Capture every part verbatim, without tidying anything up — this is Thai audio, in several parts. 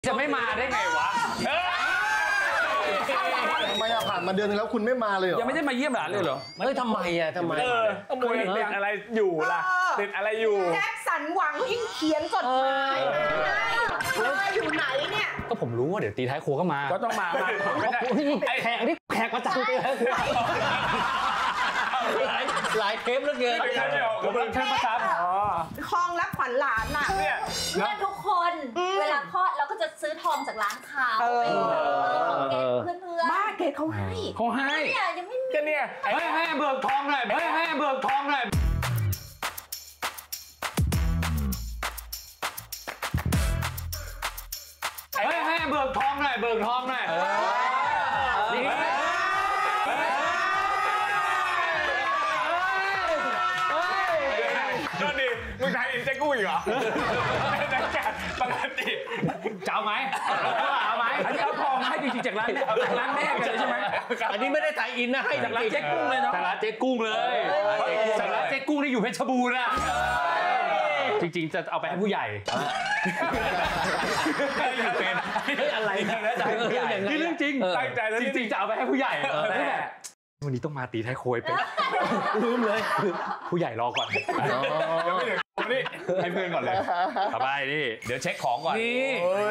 จะไม่มาได้ไงวะทำไมอะผ่านมาเดือนนึงแล้วคุณไม่มาเลยเหรอยังไม่ได้มาเยี่ยมหลานเลยเหรอเฮ้ยทำไมอะทำไมเออมวยติดอะไรอยู่ล่ะติดอะไรอยู่แจ็คสันหวังยิ่งเขียนจดหมายมาให้เธออยู่ไหนเนี่ยก็ผมรู้ว่าเดี๋ยวตีท้ายครัวก็มาก็ต้องมาไม่ได้ไอ้แขกนี่แขกประจำตีท้ายครัวหลายหลายเทปแล้วเกินไม่ใช่เดียวผมเชิญประจำคลองรับขวัญหลานน่ะเนี่ยเพื่อนทุกคนเวลาคลอดเราก็จะซื้อทองจากร้านค้าเพื่อนเพื่อนบ้าเกดเขาให้เขาให้เนี่ยยังไม่ก็เนี่ยเฮ้ยให้เบิกทองหน่อยเฮ้ยให้เบิกทองหน่อยเฮ้ยให้เบิกทองหน่อยเบิกทองหน่อยนี่ก็ดีมึงไทยอินเจกู้อีกเหรอนักการปกติจะเอาไหมเอาไหมอันนี้เอาทองให้จริงๆจากร้านจากร้านแม่กันเลยใช่ไหมอันนี้ไม่ได้ไทยอินนะให้จากร้านเจ๊กุ้งเลยเนาะจากร้านเจ๊กุ้งเลยจากร้านเจ๊กุ้งที่อยู่เพชรบูรณ์นะจริงๆจะเอาไปให้ผู้ใหญ่เป็นอะไรนะนี่เรื่องจริงตั้งใจแล้วจริงๆจะเอาไปให้ผู้ใหญ่วันนี้ต้องมาตีท้ายโคยเป็นลืมเลยผู้ใหญ่รอก่อนยังไม่ถึงนี่ให้เพื่อนก่อนเลยสบายนี่เดี๋ยวเช็คของก่อนนี่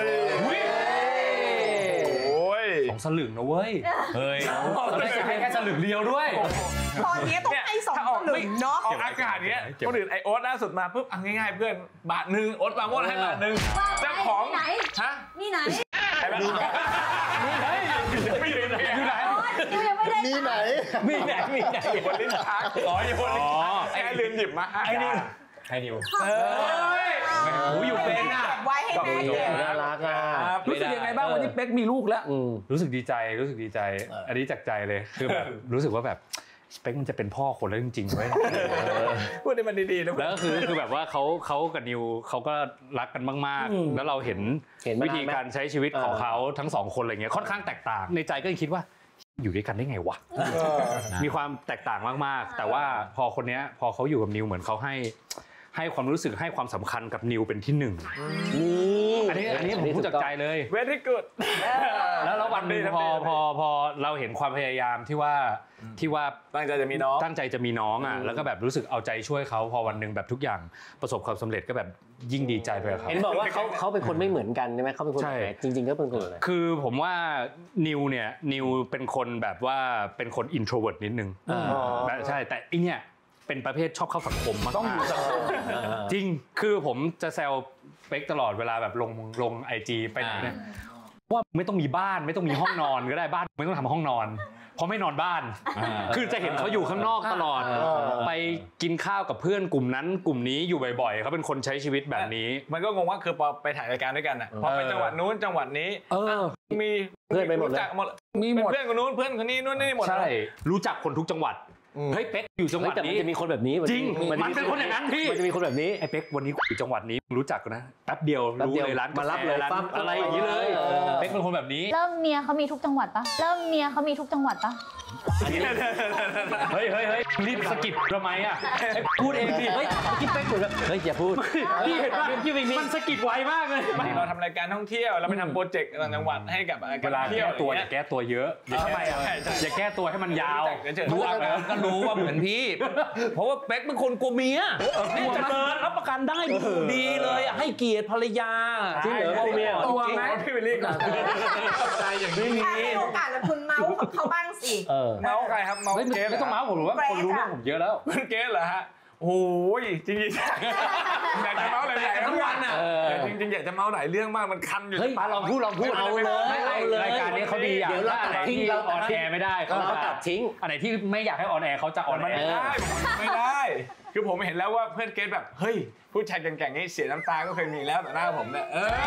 โอ้ยสองสลึงนะเว้ยเฮ้ยเราได้จะให้แค่สลึงเดียวด้วยตอนนี้ต้องให้สองสลึงเนาะออกอากาศเนี้ยคนอื่นไอโอ๊ตล่าสุดมาปุ๊บง่ายๆเพื่อนบาทหนึ่งโอ๊ตปาโมดให้บาทหนึ่งเจ้าของไหนฮะนี่ไหนนี่ไหนไม่อยู่ไหนอยู่ไหนมีไหนมีไหนมีไหนอยู่บนลิ้นชักอ๋ออยู่บนลิ้นชักไอ้ลืมหยิบมาไอ้นิวไอ้นิวเฮ้ยหูอยู่เป็นอ่ะไว้ให้แม่เก็บน่ารักอ่ะรู้สึกยังไงบ้างวันนี้เป๊กมีลูกแล้วรู้สึกดีใจรู้สึกดีใจอันนี้จากใจเลยคือแบบรู้สึกว่าแบบเป๊กมันจะเป็นพ่อคนแล้วจริงๆเว้ยพูดให้มันดีๆนะแล้วก็คือคือแบบว่าเขาเขากับนิวเขาก็รักกันมากๆแล้วเราเห็นวิธีการใช้ชีวิตของเขาทั้งสองคนอะไรเงี้ยค่อนข้างแตกต่างในใจก็คิดว่าอยู่ด้วยกันได้ไงวะมีความแตกต่างมากๆแต่ว่าพอคนนี้พอเขาอยู่กับนิวเหมือนเขาให้ให้ความรู้สึกให้ความสำคัญกับนิวเป็นที่หนึ่งอันนี้อันนี้ผมพูดจากใจเลย very good แล้วแล้ววันนึงพอพอพอเราเห็นความพยายามที่ว่าที่ว่าตั้งใจจะมีน้องตั้งใจจะมีน้องอ่ะแล้วก็แบบรู้สึกเอาใจช่วยเขาพอวันนึงแบบทุกอย่างประสบความสำเร็จก็แบบยิ่งดีใจไปกับเขาเห็นบอกว่าเขาเขาเป็นคนไม่เหมือนกันใช่ไหมเขาเป็นคนไหนจริงๆก็เป็นคนอะไรคือผมว่านิวเนี่ยนิวเป็นคนแบบว่าเป็นคน introvert นิดนึงใช่แต่ไอเนี่ยเป็นประเภทชอบเข้าสังคมมากต้องอยู่สังคมจริงคือผมจะแซวเป๊กตลอดเวลาแบบลงลง ไอ จี ไปไหนเนี่ยว่าไม่ต้องมีบ้านไม่ต้องมีห้องนอนก็ได้บ้านไม่ต้องทำห้องนอนเพราะไม่นอนบ้านคือจะเห็นเขาอยู่ข้างนอกตลอดไปกินข้าวกับเพื่อนกลุ่มนั้นกลุ่มนี้อยู่บ่อยๆเขาเป็นคนใช้ชีวิตแบบนี้มันก็งงว่าคือพอไปถ่ายรายการด้วยกันอ่ะพอไปจังหวัดนู้นจังหวัดนี้มีเพื่อนไปหมดเลยมีหมดเพื่อนคนนู้นเพื่อนคนนี้นู้นนี่หมดใช่รู้จักคนทุกจังหวัดเฮ้ยเป๊กอยู่จังหวัดนี้จะมีคนแบบนี้จริงมันเป็นคนอย่างนั้นพี่มันจะมีคนแบบนี้ไอ้เป๊กวันนี้อยู่จังหวัดนี้รู้จักกันนะแป๊บเดียวรู้เลยร้านมารับเลยปั๊บอะไรอย่างนี้เลยเป๊กเป็นคนแบบนี้เริ่มเมียเขามีทุกจังหวัดปะเริ่มเมียเขามีทุกจังหวัดปะเฮ้ยเฮ้ยเฮ้ยรีบสกิปทำไมอ่ะพูดเองดิเฮ้ยคิดเป๊กเหมือนแบบเฮ้ยอย่าพูดพี่เห็นป่ะมันสกิปไวมากเลยเราทำรายการท่องเที่ยวเราไปทำโปรเจกต์ต่างจังหวัดให้กับการเที่ยวตัวอย่าแก้ตัวเยอะอย่าทำไมอ่ะอย่าแก้ตัวให้มันยาวรู้อ่ะก็รู้ว่าเหมือนพี่เพราะว่าเป๊กเป็นคนกลัวเมียนี่จะเดินรับประกันได้ดีเลยให้เกียรติภรรยาจริงเหรอเมียกลัวไหมพี่วิลลี่ใจอย่างนี้ให้โอกาสแล้วคุณเมาส์เขาบ้างสิเมาส์ใครครับเมาส์เกสไม่ต้องเมาส์ผมหรือว่าคนรู้เรื่องผมเยอะแล้วคุณเกสเหรอฮะโอ้ยจริงๆอยากจะเมาส์หลายๆทั้งวันอ่ะจริงๆอยากจะเมาส์หลายเรื่องมากมันคันอยู่ป้าลองพูดลองพูดเอาเลยรายการนี้เขาดีอ่ะเดี๋ยวเราตัดทิ้งเราออนแอร์ไม่ได้เขาตัดทิ้งอันไหนที่ไม่อยากให้ออนแอร์เขาจะออนแอร์ไม่ได้ไม่ได้คือผมเห็นแล้วว่าเพื่อนเกสแบบเฮ้ยผู้ชายแก่งๆนี่เสียน้ำตาก็เคยมีแล้วแต่หน้าผมเนี่ยเออ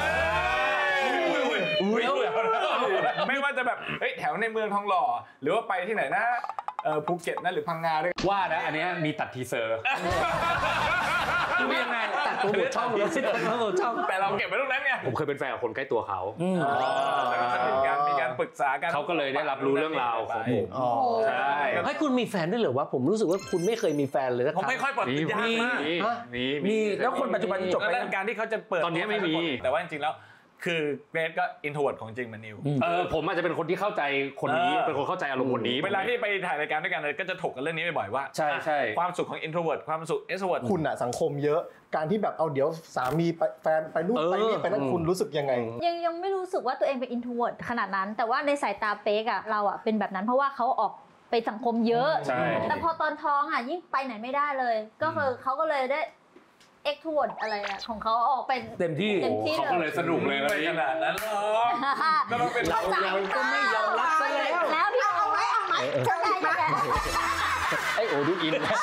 ไม่ว่าจะแบบเฮ้ยแถวในเมืองทองหล่อหรือว่าไปที่ไหนนะเออภูเก็ตนะหรือพังงาด้วยว่านะอันนี้มีตัดทีเซอร์คือยังไงตัดตัวหมดช่องเลยตัดตัวหมดช่องแต่เราเก็บไว้ตรงนั้นไงผมเคยเป็นแฟนกับคนใกล้ตัวเขาแล้วก็มีการมีการปรึกษากันเขาก็เลยได้รับรู้เรื่องราวของผมใช่ให้คุณมีแฟนด้วยเหรอวะผมรู้สึกว่าคุณไม่เคยมีแฟนเลยนะผมไม่ค่อยเปิดยากมากมีมีแล้วคนปัจจุบันจบไปการที่เขาจะเปิดตอนนี้ไม่มีแต่ว่าจริงๆแล้วคือเกรซก็อินโทรเวิร์ตของจริงเหมือนนิวเออผมอาจจะเป็นคนที่เข้าใจคนนี้เป็นคนเข้าใจอารมณ์คนนี้เวลาที่ไปถ่ายรายการด้วยกันเลยก็จะถกกันเรื่องนี้บ่อยๆว่าใช่ใช่ความสุขของอินโทรเวิร์ตความสุขเอ็กโทรเวิร์ตคุณอะสังคมเยอะการที่แบบเอาเดี๋ยวสามีไปแฟนไปนู่นไปนี่ไปนั่นคุณรู้สึกยังไงยังยังไม่รู้สึกว่าตัวเองเป็น introvert ขนาดนั้น แต่ว่าในสายตาเป๊กอะเราอะเป็นแบบนั้นเพราะว่าเขาออกไปสังคมเยอะใช่แต่พอตอนท้องอะยิ่งไปไหนไม่ได้เลย ก็คือเขาก็เลยได้ extrovert อะไรอะของเขาออกเป็นเต็มที่เต็มที่เขาก็เลยสนุกเลยไม่ขนาดนั้นหรอกก็ต้องเป็นเราเราก็ไม่ยอมรับซะแล้วแล้วพี่เอาไหมเอาไหมเท่าไหร่ยังไงไอ้โอ้ดูอินแล้ว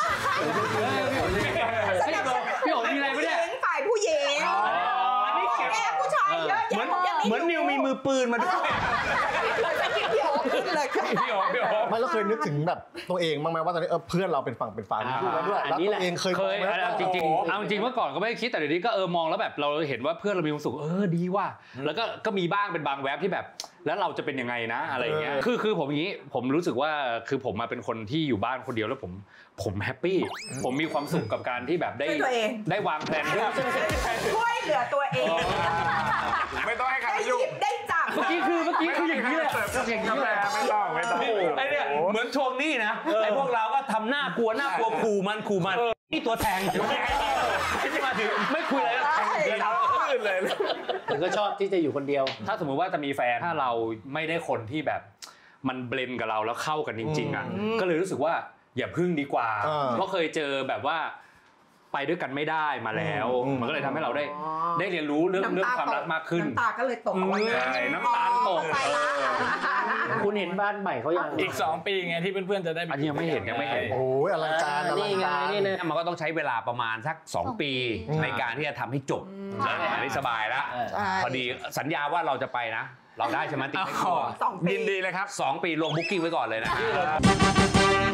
พี่โอ๋มีอะไรไม่ได้หญิงฝ่ายผู้หญิงอันนี้เก็บแกผู้ชายเยอะเหมือนแยะเหมือนนิวมีมือปืนมาด้วยพี่โอ๋ขึ้นเลยขึ้นพี่โอ๋พี่โอ๋ไม่แล้วเคยนึกถึงแบบตัวเองบ้างไหมว่าตอนนี้เออเพื่อนเราเป็นฝั่งเป็นฝามีลูกแล้วด้วยอันแล้วนี้ตัแหละวเองเคยเคยมองไหมเอาจริงๆเอาจริงเมื่อก่อนก็ไม่ได้คิดแต่เดี๋ยวนี้ก็เออมองแล้วแบบเราเห็นว่าเพื่อนเรามีความสุขเออดีว่ะแล้วก็ก็มีบ้างเป็นบางแวบที่แบบแล้วเราจะเป็นยังไงนะอะไรอย่างเงี้ยคือคือผมอย่างนี้ผมรู้สึกว่าคือผมมาเป็นคนที่อยู่บ้านคนเดียวแล้วผมผมแฮปปี้ผมมีความสุขกับการที่แบบได้ช่วยตัวเองได้วางแผนด้วยช่วยเหลือตัวเองไม่ต้องให้ใครได้หยุ่งยิบได้จับเมื่อกี้คือเมื่อกี้คืออย่างนี้เลยอย่างนี้เลยไม่ต้องไม่ต้องไอ้เนี่ยเหมือนทวงหนี้นะไอ้พวกเราก็ทำหน้ากลัวหน้ากลัวขู่มันขู่มันนี่ตัวแทงที่มาถึงไม่คุยอะไรแล้วแทงเดียวขึ้นเลยผมก็ชอบที่จะอยู่คนเดียวถ้าสมมุติว่าจะมีแฟนถ้าเราไม่ได้คนที่แบบมันเบลนกับเราแล้วเข้ากันจริงๆอ่ะก็เลยรู้สึกว่าอย่าพึ่งดีกว่าเพราะเคยเจอแบบว่าไปด้วยกันไม่ได้มาแล้วมันก็เลยทำให้เราได้ได้เรียนรู้เรื่องเรื่องความรักมากขึ้นน้ำตาก็เลยตกใช่น้ำตาลตกไปละคุณเห็นบ้านใหม่เขายังอีกสองปีไงที่เพื่อนๆจะได้อันนี้ยังไม่เห็นยังไม่เห็นโอ้ยอลังการอลันี่งไงการนี่นะมันก็ต้องใช้เวลาประมาณสักสองปีในการที่จะทำให้จบแล้วอันนี้สบายแล้วใช่พอดีสัญญาว่าเราจะไปนะ เราได้ใช่ไหมติดให้คอสองปียินดีเลยครับสองปีลงบุ๊กิ้งไว้ก่อนเลยนะ